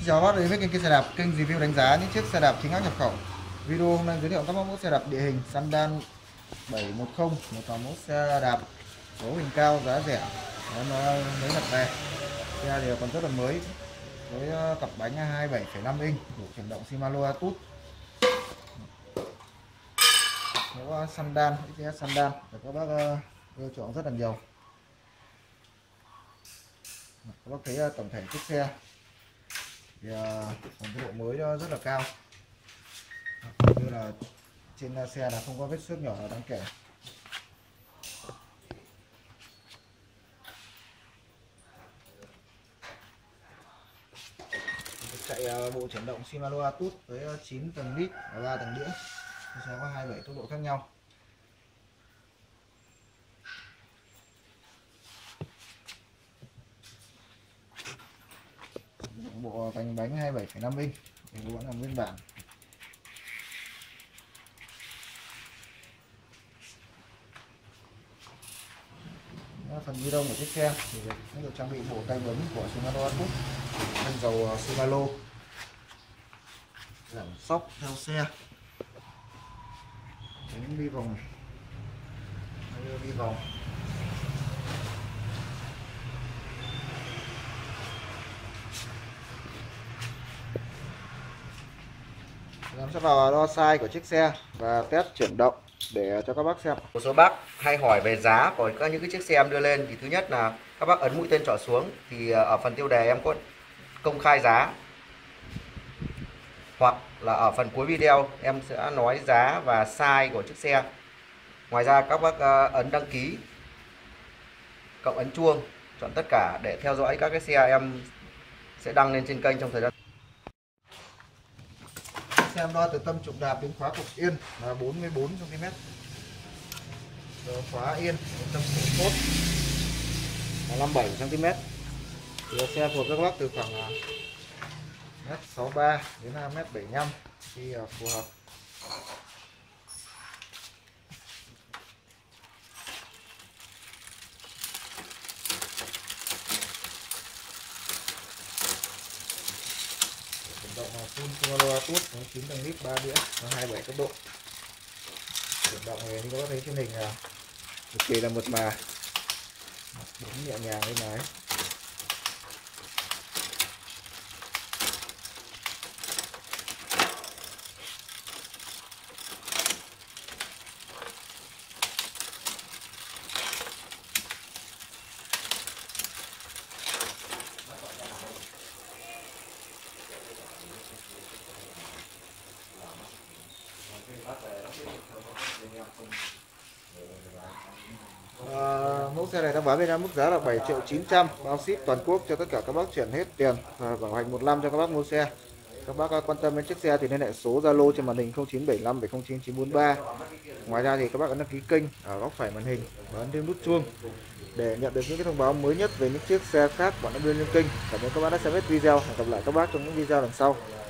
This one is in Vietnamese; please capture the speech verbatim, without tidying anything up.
chào bác đến với kênh, kênh xe đạp, kênh review đánh giá những chiếc xe đạp chính hãng nhập khẩu. Video hôm nay giới thiệu các mẫu xe đạp địa hình Sandan bảy một không, một dòng mẫu xe đạp số hình cao, giá rẻ, nó mới nhập về. Xe thì còn rất là mới với cặp bánh hai mươi bảy phẩy năm inch, đủ chuyển động Shimano Atut. Mẫu Sandan, chiếc Sandan được các bác ưa chuộng rất là nhiều. Các bác thấy tổng thể chiếc xe thì còn cái độ mới rất là cao, như là trên xe là không có vết xước nhỏ đáng kể. Chạy bộ chuyển động Shimano Atut với chín tầng lít và ba tầng đĩa, xe có hai mươi bảy tốc độ khác nhau. Bộ vành bánh hai mươi bảy phẩy năm inch thì vẫn là nguyên bản. Phần ghi đông của chiếc xe thì nó được trang bị bộ tay bấm của Shimano Atut, thân dầu Shimano, giảm sóc theo xe, tránh đi vòng, đi vòng. Em sẽ vào đo size của chiếc xe và test chuyển động để cho các bác xem. Một số bác hay hỏi về giá của các những cái chiếc xe em đưa lên, thì thứ nhất là các bác ấn mũi tên trỏ xuống thì ở phần tiêu đề em có công khai giá, hoặc là ở phần cuối video em sẽ nói giá và size của chiếc xe. Ngoài ra các bác ấn đăng ký cộng ấn chuông, chọn tất cả để theo dõi các cái xe em sẽ đăng lên trên kênh trong thời gian. Xe em đo từ tâm trục đạp đến khóa cục yên là bốn mươi bốn xăng ti mét, rồi khóa yên đến tâm cổ cốt là năm mươi bảy xăng ti mét. Thì xe của các bác từ khoảng mét sáu mươi ba đến mét bảy mươi lăm khi phù hợp. Chuyển động là full Shimano Atut, chín tầng lít, ba đĩa và hai mươi bảy tốc độ. Chuyển động này như các bác thấy trên hình là cực kỳ là mượt mà, bấm nhẹ nhàng lên máy. À, mẫu xe này đang bán bên em mức giá là bảy triệu chín trăm, bao ship toàn quốc cho tất cả các bác chuyển hết tiền và bảo hành một năm cho các bác mua xe. Các bác quan tâm đến chiếc xe thì liên hệ số Zalo trên màn hình không chín bảy năm bảy không chín chín bốn ba. Ngoài ra thì các bác ấn đăng ký kênh ở góc phải màn hình và ấn thêm nút chuông để nhận được những cái thông báo mới nhất về những chiếc xe khác bọn nó đưa lên kênh. Cảm ơn các bác đã xem hết video. Hẹn gặp lại các bác trong những video lần sau.